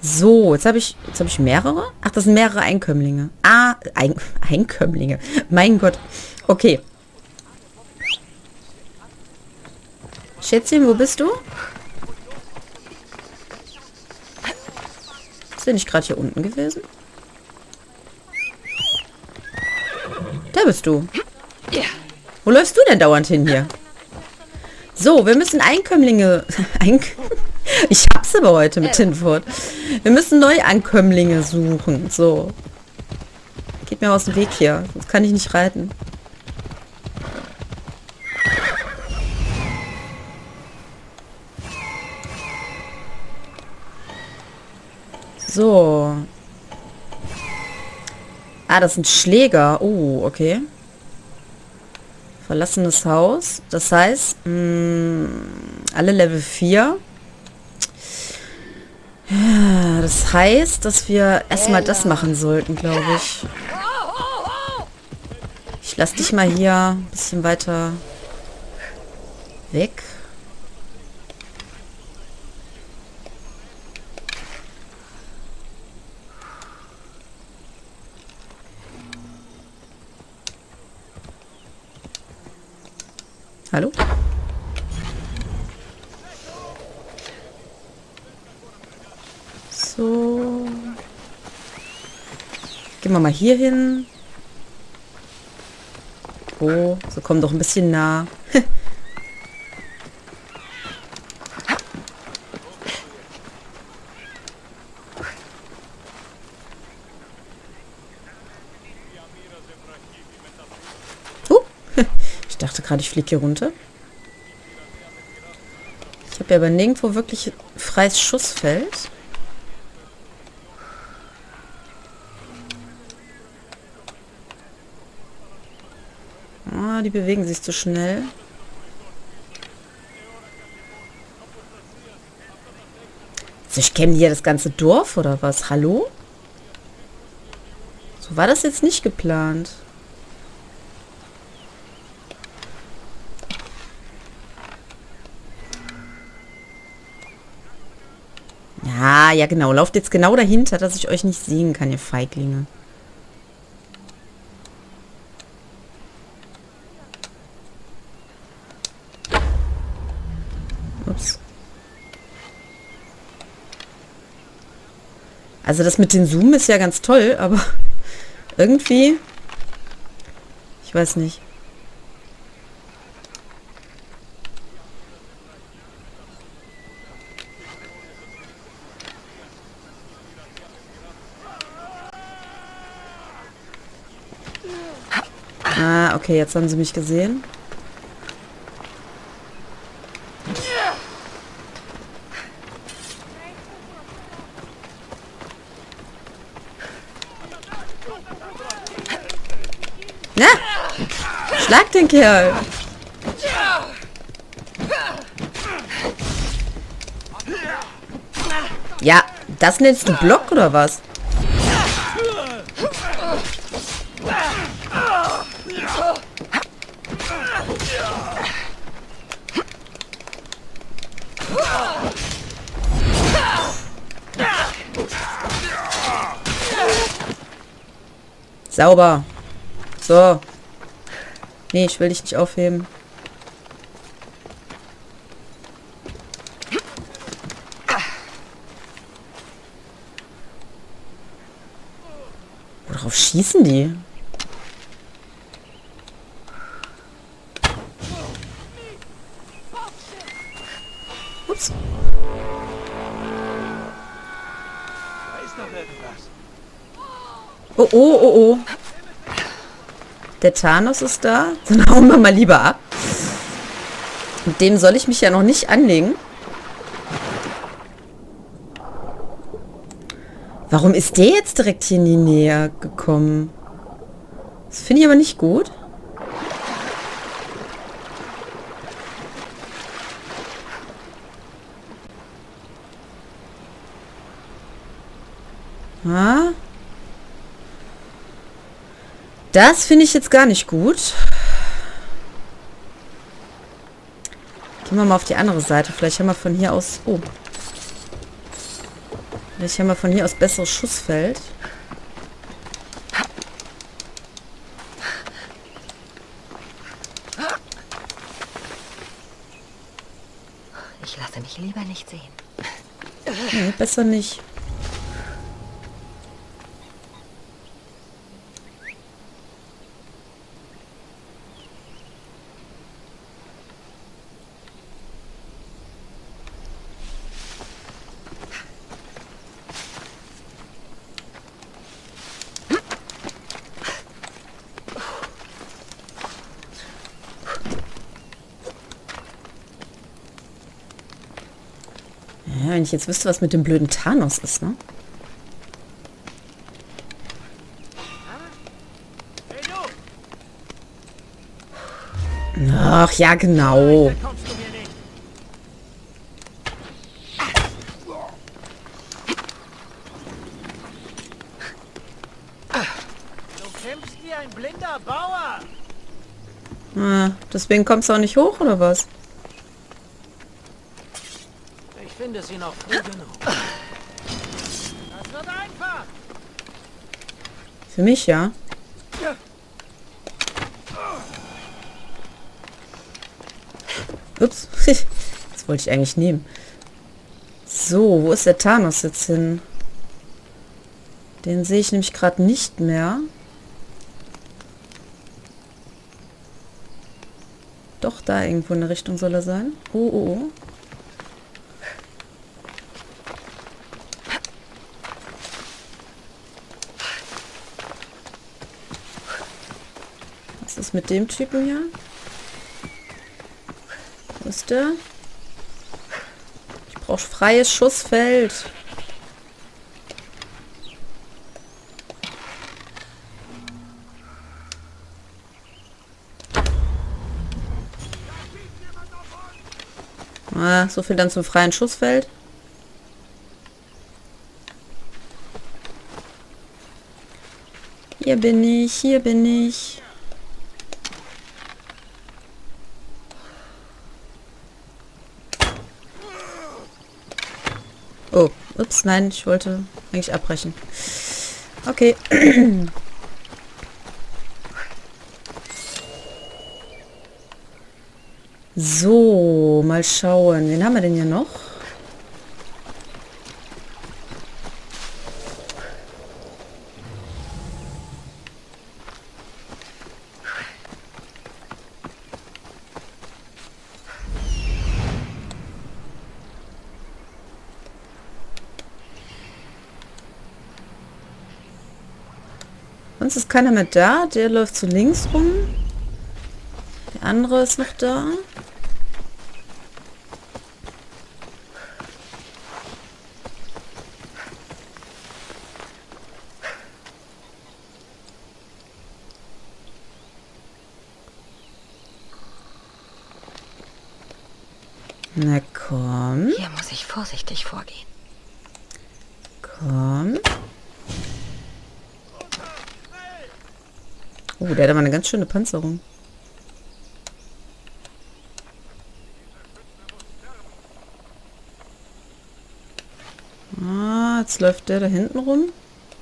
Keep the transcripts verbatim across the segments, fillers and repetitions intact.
So, jetzt habe ich, jetzt habe ich mehrere. Ach, das sind mehrere Einkömmlinge. Ah, Ein Einkömmlinge. Mein Gott. Okay. Schätzchen, wo bist du? Ist der nicht gerade hier unten gewesen? Da bist du. Wo läufst du denn dauernd hin hier? So, wir müssen Einkömmlinge... Eink ich hab's aber heute mit Tinfurt. Wir müssen Neuankömmlinge suchen. So. Geht mir aus dem Weg hier. Sonst kann ich nicht reiten. So. Ah, das sind Schläger. Oh, okay. Verlassenes Haus. Das heißt, mh, alle Level vier. Ja, das heißt, dass wir erstmal das machen sollten, glaube ich. Ich lasse dich mal hier ein bisschen weiter weg. Hallo? So. Gehen wir mal hier hin. Oh, so komm doch ein bisschen nah. uh, ich dachte gerade, ich fliege hier runter. Ich habe ja aber nirgendwo wirklich freies Schussfeld. Ah, die bewegen sich zu schnell. Also ich kenne hier das ganze Dorf oder was? Hallo? So war das jetzt nicht geplant. Ja, ja genau. Lauft jetzt genau dahinter, dass ich euch nicht sehen kann, ihr Feiglinge. Ups. Also das mit den Zoom ist ja ganz toll, aber irgendwie... Ich weiß nicht. Ah, okay, jetzt haben sie mich gesehen. Na, schlag den Kerl. Ja, das nennst du Block oder was? Sauber. So. Nee, ich will dich nicht aufheben. Worauf schießen die? Ups. Oh, oh, oh, oh. Der Thanos ist da. Dann hauen wir mal lieber ab. Mit dem soll ich mich ja noch nicht anlegen. Warum ist der jetzt direkt hier in die Nähe gekommen? Das finde ich aber nicht gut. Ah. Das finde ich jetzt gar nicht gut. Gehen wir mal auf die andere Seite. Vielleicht haben wir von hier aus... Oh. Ich habe mal von hier aus besseres Schussfeld. Ich lasse mich lieber nicht sehen. Nee, besser nicht. Ja, wenn ich jetzt wüsste, was mit dem blöden Thanos ist, ne? Ach, ja, genau. Du kämpfst wie ein blinder Bauer. Ah, deswegen kommst du auch nicht hoch, oder was? Ich finde sie noch früh genug. Das wird einfach. Für mich, ja. Ups. Das wollte ich eigentlich nehmen. So, wo ist der Thanos jetzt hin? Den sehe ich nämlich gerade nicht mehr. Doch, da irgendwo in der Richtung soll er sein. Oh, oh, oh. Was ist mit dem Typen hier? Wo ist der? Ich brauche freies Schussfeld. Ah, so viel dann zum freien Schussfeld. Hier bin ich, hier bin ich. Oh, ups, nein, ich wollte eigentlich abbrechen. Okay. So, mal schauen. Wen haben wir denn hier noch? Sonst ist keiner mehr da. Der läuft zu links rum. Der andere ist noch da. Na komm. Hier muss ich vorsichtig vorgehen. Komm. Oh, der hat aber eine ganz schöne Panzerung. Ah, jetzt läuft der da hinten rum.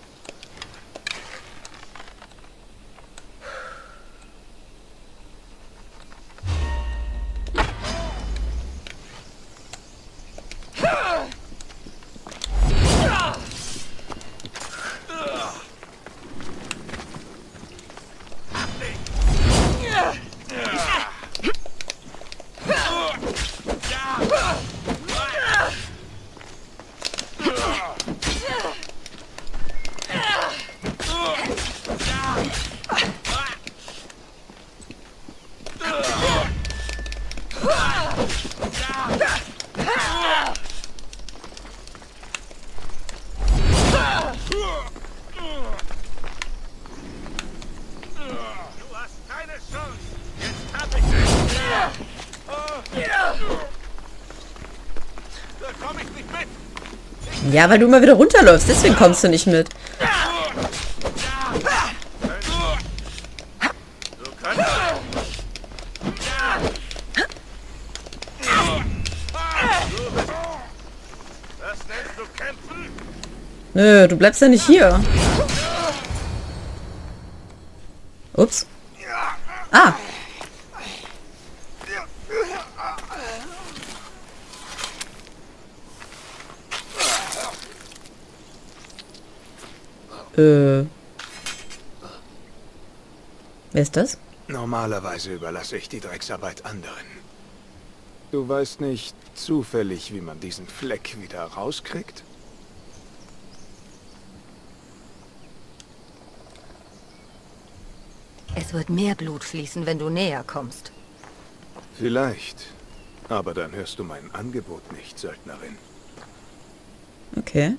Ja, weil du immer wieder runterläufst, deswegen kommst du nicht mit. Das nennst du kämpfen? Nö, du bleibst ja nicht hier. Ups. Ah. Äh. Wer ist das? Normalerweise überlasse ich die Drecksarbeit anderen. Du weißt nicht zufällig, wie man diesen Fleck wieder rauskriegt? Es wird mehr Blut fließen, wenn du näher kommst. Vielleicht. Aber dann hörst du mein Angebot nicht, Söldnerin. Okay.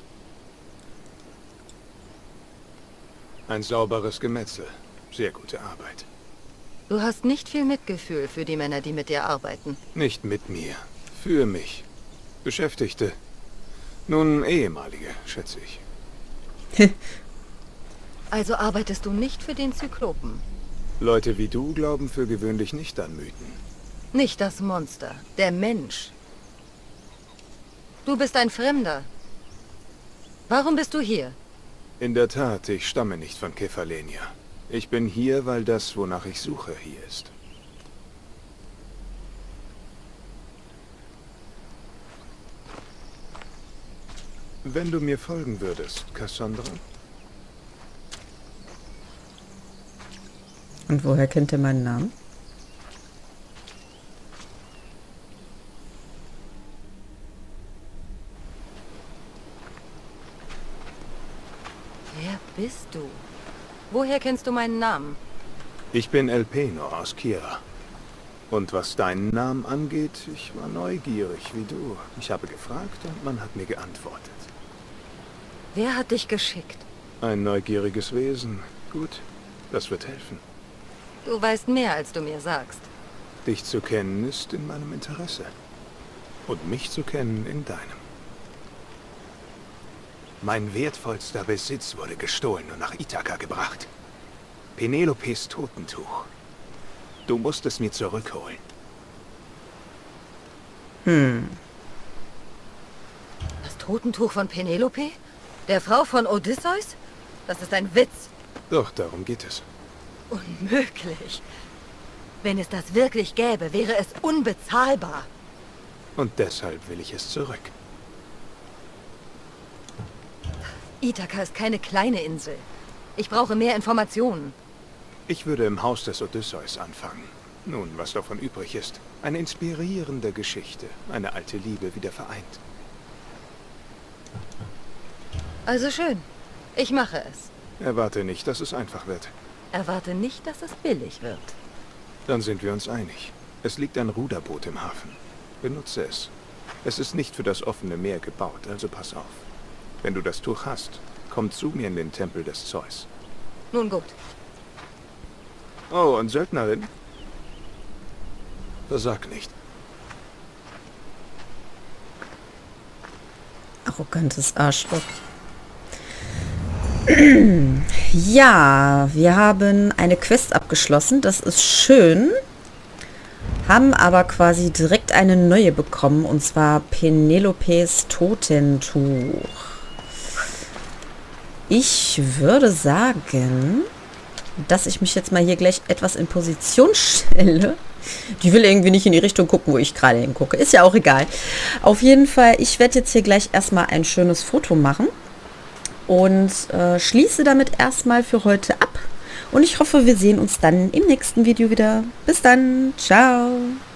Ein sauberes Gemetzel. Sehr gute Arbeit. Du hast nicht viel Mitgefühl für die Männer, die mit dir arbeiten. Nicht mit mir. Für mich. Beschäftigte. Nun, ehemalige, schätze ich. Also arbeitest du nicht für den Zyklopen? Leute wie du glauben für gewöhnlich nicht an Mythen. Nicht das Monster, der Mensch. Du bist ein Fremder. Warum bist du hier? In der Tat, ich stamme nicht von Kefalenia. Ich bin hier, weil das, wonach ich suche, hier ist. Wenn du mir folgen würdest, Cassandra? Und woher kennt ihr meinen Namen? Wer bist du? Woher kennst du meinen Namen? Ich bin El Peno aus Kira. Und was deinen Namen angeht, ich war neugierig wie du. Ich habe gefragt und man hat mir geantwortet. Wer hat dich geschickt? Ein neugieriges Wesen. Gut, das wird helfen. Du weißt mehr, als du mir sagst. Dich zu kennen ist in meinem Interesse. Und mich zu kennen in deinem. Mein wertvollster Besitz wurde gestohlen und nach Ithaka gebracht. Penelopes Totentuch. Du musst es mir zurückholen. Hm. Das Totentuch von Penelope? Der Frau von Odysseus? Das ist ein Witz. Doch, darum geht es. Unmöglich. Wenn es das wirklich gäbe, wäre es unbezahlbar. Und deshalb will ich es zurück. Ithaka ist keine kleine Insel. Ich brauche mehr Informationen. Ich würde im Haus des Odysseus anfangen. Nun, was davon übrig ist. Eine inspirierende Geschichte. Eine alte Liebe wieder vereint. Also schön. Ich mache es. Erwarte nicht, dass es einfach wird. Erwarte nicht, dass es billig wird. Dann sind wir uns einig. Es liegt ein Ruderboot im Hafen. Benutze es. Es ist nicht für das offene Meer gebaut, also pass auf. Wenn du das Tuch hast, komm zu mir in den Tempel des Zeus. Nun gut. Oh, und Söldnerin? Versag nicht. Arrogantes Arschloch. Ja, wir haben eine Quest abgeschlossen. Das ist schön. Haben aber quasi direkt eine neue bekommen. Und zwar Penelopes Totentuch. Ich würde sagen, dass ich mich jetzt mal hier gleich etwas in Position stelle. Die will irgendwie nicht in die Richtung gucken, wo ich gerade hingucke. Ist ja auch egal. Auf jeden Fall, ich werde jetzt hier gleich erstmal ein schönes Foto machen. Und äh, schließe damit erstmal für heute ab. Und ich hoffe, wir sehen uns dann im nächsten Video wieder. Bis dann. Ciao.